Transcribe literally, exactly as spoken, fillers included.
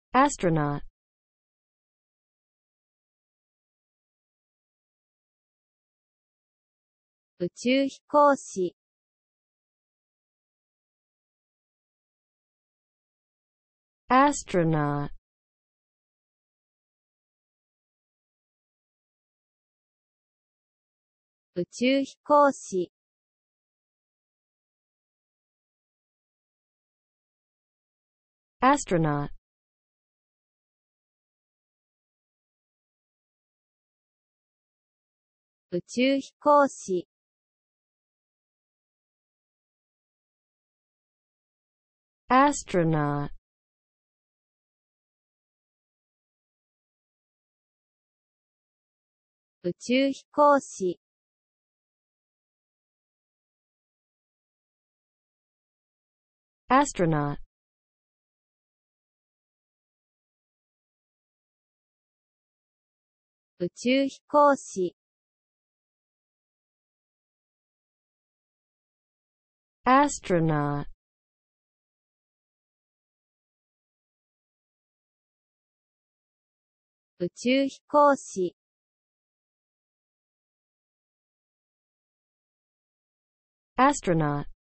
astronaut, 宇宙飛行士 astronaut, 宇宙飛行士 astronaut, 宇宙飛行士 astronaut, 宇宙飛行士 astronaut, 宇宙飛行士 astronaut, 宇宙飛行士 astronaut.